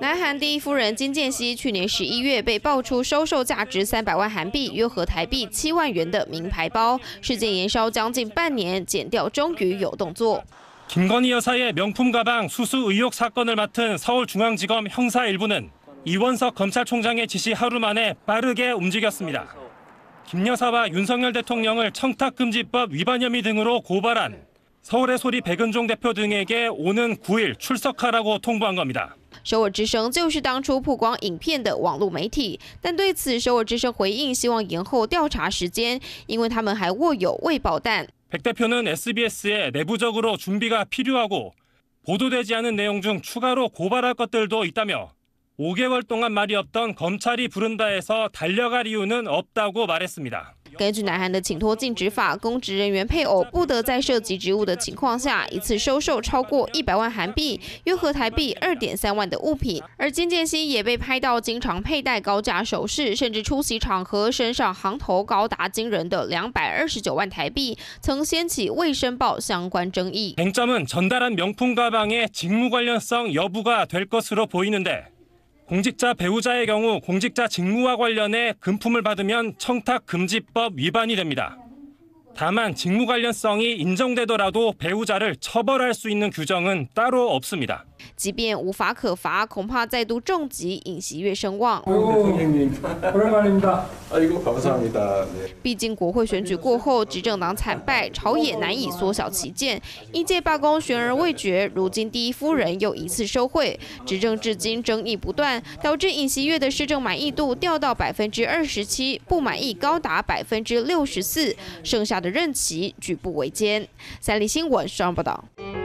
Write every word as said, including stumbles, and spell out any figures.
南韩第一夫人金建熙去年十一月被爆出收受价值三百万韩币（约合台币七万元）的名牌包，事件延烧将近半年，检调终于有动作。 김건희 여사의 명품 가방 수수 의혹 사건을 맡은 서울중앙지검 형사 일부는 이원석 검찰총장의 지시 하루 만에 빠르게 움직였습니다. 김 여사와 윤석열 대통령을 청탁금지법 위반 혐의 등으로 고발한 서울의 소리 백은종 대표 등에게 오는 구일 출석하라고 통보한 겁니다. 首尔之声就是当初曝光影片的网络媒体，但对此首尔之声回应，希望延后调查时间，因为他们还握有未爆弹。 백 대표는 에스비에스에 내부적으로 준비가 필요하고 보도되지 않은 내용 중 추가로 고발할 것들도 있다며 오 개월 동안 말이 없던 검찰이 부른다 해서 달려갈 이유는 없다고 말했습니다. 根据南韩的请托禁止法，公职人员配偶不得在涉及职务的情况下，一次收受超过一百万韩币（约合台币二点三万）的物品。而金建熙也被拍到经常佩戴高价首饰，甚至出席场合身上行头高达惊人的两百二十九万台币，曾掀起未申报相关争议。 쟁점은 전달한 명품 가방의 직무 관련성 여부가 될 것으로 보이는데 공직자 배우자의 경우 공직자 직무와 관련해 금품을 받으면 청탁금지법 위반이 됩니다. 다만 직무 관련성이 인정되더라도 배우자를 처벌할 수 있는 규정은 따로 없습니다. 即便无法可罚，恐怕再度重击尹锡悦声望。 오랜만입니다. 아이고 감사합니다. 毕竟国会选举过后，执政党惨败，朝野难以缩小旗舰。一届罢工悬而未决，如今第一夫人又一次收贿，执政至今争议不断，导致尹锡悦的施政满意度掉到百分之二十七，不满意高达百分之六十四，剩下的任期举步维艰。三立新闻上报道。